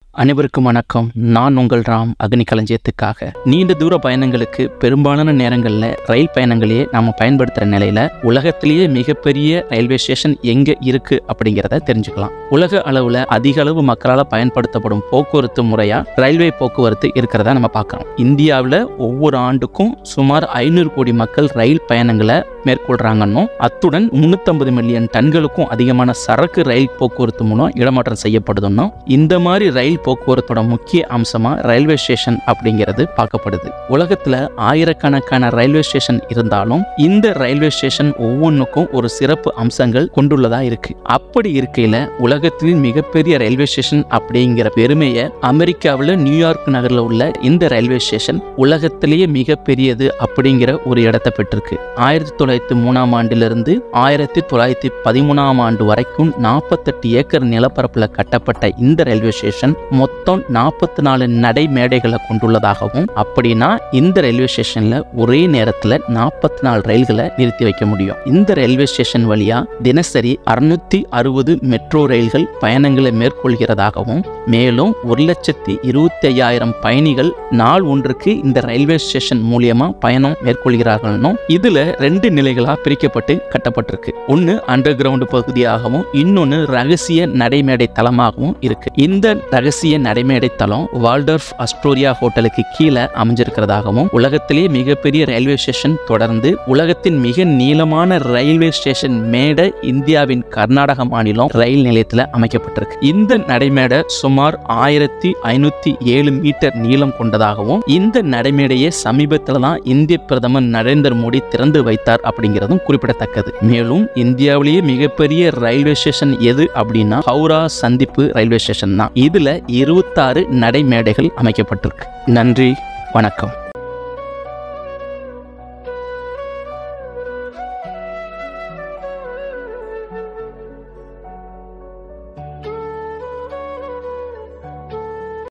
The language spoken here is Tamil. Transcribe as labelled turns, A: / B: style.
A: அனைவருக்கும் வணக்கம். நான் உங்கள் ராம். அக்னி களஞ்சியத்துக்காக நீண்ட தூர பயணங்களுக்கு பெரும்பாலான நேரங்களில் ரயில் பயணங்களையே நாம் பயன்படுத்துகிற நிலையில் உலகத்திலேயே மிகப்பெரிய ரயில்வே ஸ்டேஷன் எங்கே இருக்குது அப்படிங்கிறத தெரிஞ்சுக்கலாம். உலக அளவில் அதிக அளவு மக்களால் பயன்படுத்தப்படும் போக்குவரத்து முறையாக ரயில்வே போக்குவரத்து இருக்கிறதா நம்ம பார்க்குறோம். இந்தியாவில் ஒவ்வொரு ஆண்டுக்கும் சுமார் 500 கோடி மக்கள் ரயில் பயணங்களை மேற்கொள்கிறாங்கன்னும், அத்துடன் 350 மில்லியன் டன்களுக்கும் அதிகமான சரக்கு ரயில் போக்குவரத்து மூலம் இடமாற்றம் செய்யப்படுதுன்னும், இந்த மாதிரி ரயில் போக்குவரத்தோட முக்கிய அம்சமா ரயில்வே ஸ்டேஷன் அப்படிங்கிறது பார்க்கப்படுது. உலகத்துல ஆயிரக்கணக்கான ரயில்வே ஸ்டேஷன் இருந்தாலும் இந்த ரயில்வே ஸ்டேஷன் ஒவ்வொன்றுக்கும் ஒரு சிறப்பு அம்சங்கள் கொண்டுள்ளதா இருக்கு. அப்படி இருக்கையில உலகத்தின் மிகப்பெரிய ரயில்வே ஸ்டேஷன் அப்படிங்கிற பெருமையை அமெரிக்காவில் நியூயார்க் நகரில் உள்ள இந்த ரயில்வே ஸ்டேஷன் உலகத்திலேயே மிகப்பெரியது அப்படிங்கிற ஒரு இடத்தை பெற்றிருக்கு. 1903ஆம் ஆண்டிலிருந்து 1913ஆம் ஆண்டு வரைக்கும் 48 ஏக்கர் நிலப்பரப்புல கட்டப்பட்ட இந்த ரயில்வே ஸ்டேஷன் மொத்தம் 44 நடை மேடைகளை கொண்டுள்ளதாகவும், அப்படின்னா இந்த ரயில்வே ஸ்டேஷன்ல ஒரே நேரத்தில் 44 ரயில்களை நிறுத்தி வைக்க முடியும். இந்த ரயில்வே ஸ்டேஷன் வழியா தினசரி 660 மெட்ரோ ரயில்கள் பயணங்களை மேற்கொள்கிறதாகவும், மேலும் 1,25,000 பயணிகள் நாள் ஒன்றுக்கு இந்த ரயில்வே ஸ்டேஷன் மூலியமா பயணம் மேற்கொள்கிறார்கள். இதுல 2 நிலைகளா பிரிக்கப்பட்டு கட்டப்பட்டிருக்கு. ஒன்னு அண்டர் கிரவுண்ட் பகுதியாகவும், இன்னொன்னு ரகசிய நடைமேடை தளமாகவும் இருக்கு. இந்த ரகசிய நடைமேடை தளம் வால்டர்ஃப் அஸ்டோரியா ஹோட்டலுக்கு கீழே அமைஞ்சிருக்கிறதாகவும், உலகத்திலேயே மிகப்பெரிய ரயில்வே ஸ்டேஷன் தொடர்ந்து உலகத்தின் மிக நீளமான ரயில்வே ஸ்டேஷன் மேடை இந்தியாவின் கர்நாடக மாநிலம் ரயில் நிலையத்தில் அமைக்கப்பட்டிருக்கு. இந்த நடைமேடை சுமார் 1507 மீட்டர் நீளம் கொண்டதாகவும், இந்த நடைமேடையை சமீபத்தில் தான் இந்திய பிரதமர் நரேந்திர மோடி திறந்து வைத்தார் அப்படிங்கிறதும் குறிப்பிடத்தக்கது. மேலும் இந்தியாவிலேயே மிகப்பெரிய ரயில்வே ஸ்டேஷன் எது அப்படின்னா ஹவுரா சந்திப்பு ரயில்வே ஸ்டேஷன் தான். இதுல 26 நடைமேடைகள் அமைக்கப்பட்டிருக்கு. நன்றி, வணக்கம்.